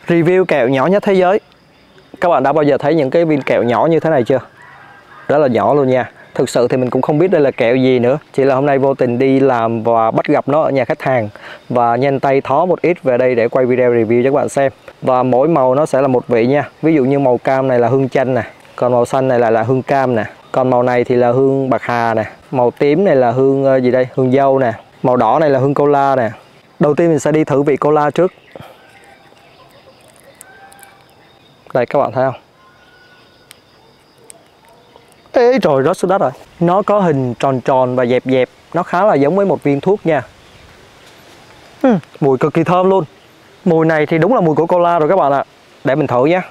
Review kẹo nhỏ nhất thế giới. Các bạn đã bao giờ thấy những cái viên kẹo nhỏ như thế này chưa? Rất là nhỏ luôn nha. Thực sự thì mình cũng không biết đây là kẹo gì nữa. Chỉ là hôm nay vô tình đi làm và bắt gặp nó ở nhà khách hàng, và nhanh tay thó một ít về đây để quay video review cho các bạn xem. Và mỗi màu nó sẽ là một vị nha. Ví dụ như màu cam này là hương chanh nè, còn màu xanh này là hương cam nè, còn màu này thì là hương bạc hà nè, màu tím này là hương gì đây? Hương dâu nè, màu đỏ này là hương cola nè. Đầu tiên mình sẽ đi thử vị cola trước. Đây các bạn thấy không? Ê trời, rớt xuống đất rồi. Nó có hình tròn tròn và dẹp dẹp. Nó khá là giống với một viên thuốc nha. Mùi cực kỳ thơm luôn. Mùi này thì đúng là mùi của cola rồi các bạn ạ. Để mình thử nhé.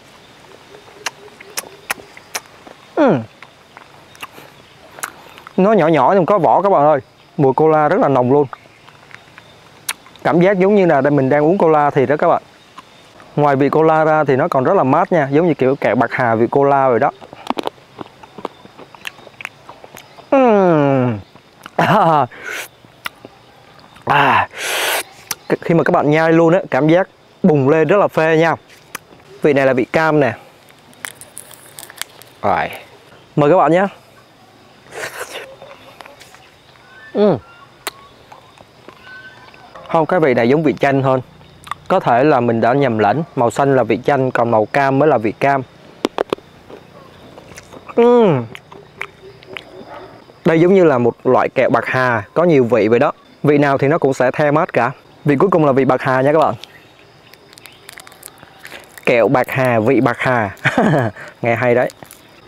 Nó nhỏ nhỏ nhưng có vỏ các bạn ơi. Mùi cola rất là nồng luôn. Cảm giác giống như là mình đang uống cola thì đó các bạn. Ngoài vị cola ra thì nó còn rất là mát nha. Giống như kiểu kẹo bạc hà vị cola rồi đó. Khi mà các bạn nhai luôn á, cảm giác bùng lên rất là phê nha. Vị này là vị cam nè. Rồi, mời các bạn nhé. Không, cái vị này giống vị chanh hơn. Có thể là mình đã nhầm lẫn. Màu xanh là vị chanh, còn màu cam mới là vị cam. Đây giống như là một loại kẹo bạc hà, có nhiều vị vậy đó. Vị nào thì nó cũng sẽ the mát cả. Vị cuối cùng là vị bạc hà nha các bạn. Kẹo bạc hà, vị bạc hà. Nghe hay đấy.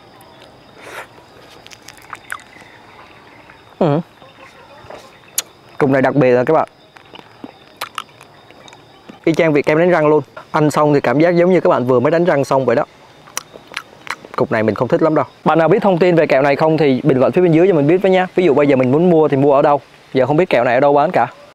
Cục này đặc biệt là các bạn, y chang vị kem đánh răng luôn. Ăn xong thì cảm giác giống như các bạn vừa mới đánh răng xong vậy đó. Cục này mình không thích lắm đâu. Bạn nào biết thông tin về kẹo này không thì bình luận phía bên dưới cho mình biết với nhé. Ví dụ bây giờ mình muốn mua thì mua ở đâu? Giờ không biết kẹo này ở đâu bán cả.